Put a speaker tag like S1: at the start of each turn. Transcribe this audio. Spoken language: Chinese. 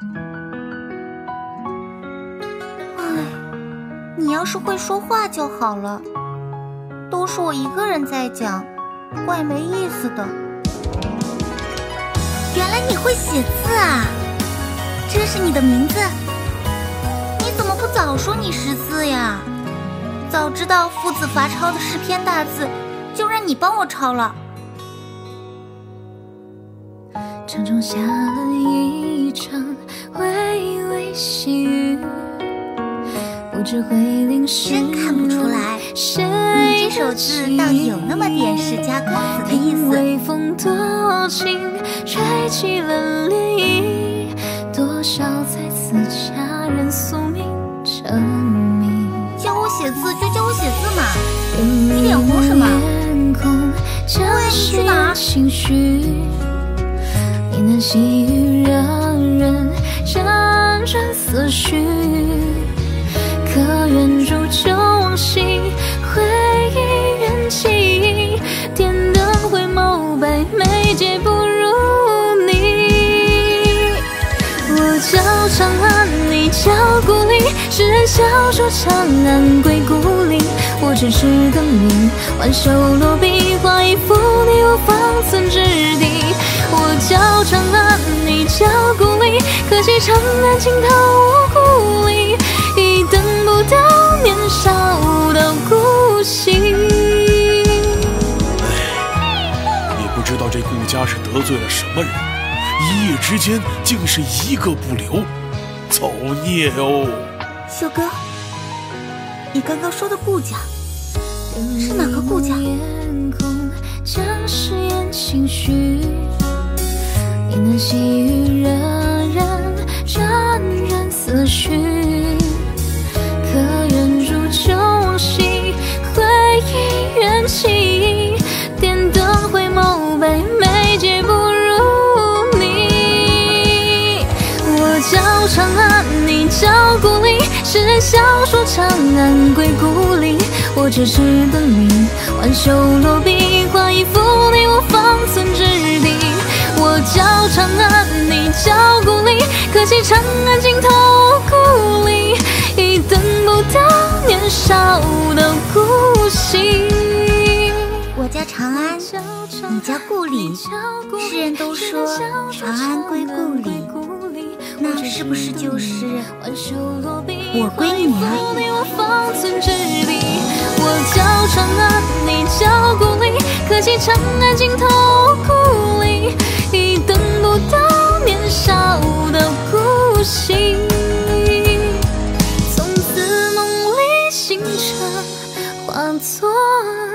S1: 唉，你要是会说话就好了，都是我一个人在讲，怪没意思的。原来你会写字啊，这是你的名字？你怎么不早说你识字呀？早知道夫子罚抄的诗篇大字，就让你帮我抄了。
S2: 场中下了一场微微细雨，不知会淋湿
S1: 真看不出来，你这首字倒有那么点释迦公子的意思。
S2: 微风多情，吹起了涟漪，多少在此佳人宿命成谜。
S1: 叫我写字就叫我写字嘛，你脸红什么？喂，你去哪儿？
S2: 呢喃细语让人辗转思绪，可愿煮酒往昔，回忆缘起，点灯回眸，百媚皆不如你。我叫长安，你叫故里，世人笑说长安归故里。我痴痴等你，挽袖落笔，画一幅你我方寸之地。我叫长安，你叫故里，可惜长安尽头无故里，已等不到年少的孤行。
S3: 你不知道这顾家是得罪了什么人，一夜之间竟是一个不留，造孽哦！
S1: 秀哥，你刚刚说的顾家是哪个顾家？
S2: 将誓言轻许，呢喃细语惹人沾染思绪，可愿煮酒往昔，回忆缘起，点灯回眸，百媚皆不如你。我叫长安，你叫故里，世人笑说长安归故里。我痴痴等你，挽袖落笔，画一幅你我方寸之地。我叫长安，你叫故里，可惜长安尽头故里，已等不到年少的孤行。
S1: 我叫长安，你叫故里，世人都说长安归故里，那是不是就是我归你啊？
S2: 我叫长安，你叫故里，可惜长安尽头故里，已等不到年少的孤行。从此梦里星辰化作